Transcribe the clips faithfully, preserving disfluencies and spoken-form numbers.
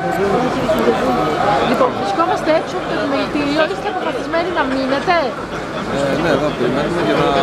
Λοιπόν, βρισκόμαστε έξω από το επιμελητήριο. Είστε αποφασισμένοι να μείνετε? Ε, ναι, εδώ περιμένουμε για να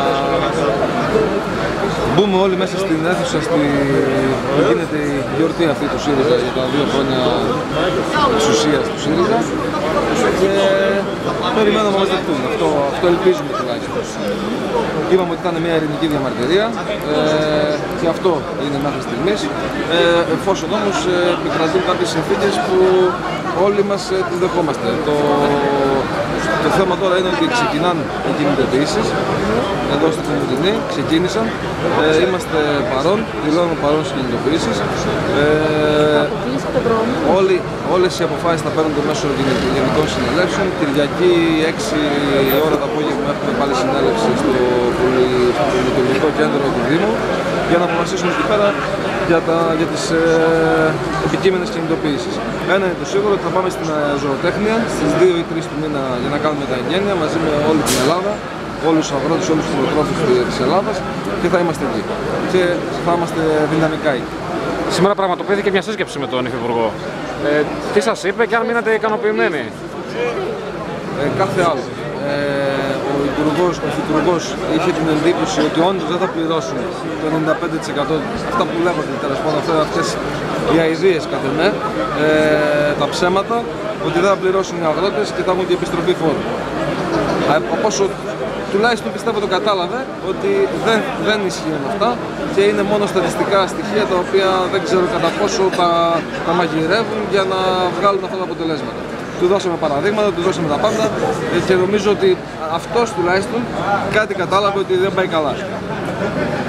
μπούμε όλοι μέσα στην αίθουσα στη... που γίνεται η γιορτή αυτή του ΣΥΡΙΖΑ για τα δύο χρόνια εξουσίας του ΣΥΡΙΖΑ και περιμένουμε να μας δεχτούν. Αυτό, αυτό ελπίζουμε τουλάχιστον. Είπαμε ότι ήταν μια ειρηνική διαμαρτυρία ε, και αυτό είναι μέχρι στιγμής, ε, εφόσον όμως ε, επικρατούν κάποιες συνθήκες που όλοι μας ε, τις δεχόμαστε. Το, το θέμα τώρα είναι ότι ξεκινάνε οι κινητοποιήσεις εδώ στην Κομωτινή, ξεκίνησαν, ε, είμαστε παρόν, δηλώνουμε παρόν στις κινητοποιήσεις. Ε, όλοι, όλες οι αποφάσεις θα παίρνονται μέσω γενικών συνελεύσεων. Κυριακή έξι η ώρα το απόγευμα έχουμε πάλι συνέλευση στο πολιτικό κέντρο του Δήμου για να αποφασίσουμε εκεί πέρα για, τα, για τις ε, επικείμενες κινητοποιήσεις. Ένα είναι το σίγουρο ότι θα πάμε στην ζωοτέχνια στις δύο ή τρεις του μήνα για να κάνουμε τα εγγένεια μαζί με όλη την Ελλάδα, όλους τους αγρότες, όλους τους κτηνοτρόφους της Ελλάδας και θα είμαστε εκεί. Και θα είμαστε δυναμικά εκεί. Σήμερα πραγματοποιήθηκε μια σύσκεψη με τον Υφυπουργό. Ε, τι σας είπε και αν μείνατε ικανοποιημένοι? Ε, κάθε άλλο. Ε, ο Υπουργός, ο Υφυπουργός είχε την εντύπωση ότι όντως δεν θα πληρώσουν το ενενήντα πέντε τοις εκατό αυτά που λέγονται τέλος πάντων, αυτές οι αηδίες κατά με, ε, τα ψέματα, ότι δεν θα πληρώσουν οι αγρότες και θα έχουν και επιστροφή φόρου. Όπως τουλάχιστον πιστεύω το κατάλαβε ότι δεν, δεν ισχύουν αυτά και είναι μόνο στατιστικά στοιχεία τα οποία δεν ξέρω κατά πόσο τα, τα μαγειρεύουν για να βγάλουν αυτά τα αποτελέσματα. Του δώσαμε παραδείγματα, του δώσαμε τα πάντα και νομίζω ότι αυτός τουλάχιστον κάτι κατάλαβε ότι δεν πάει καλά.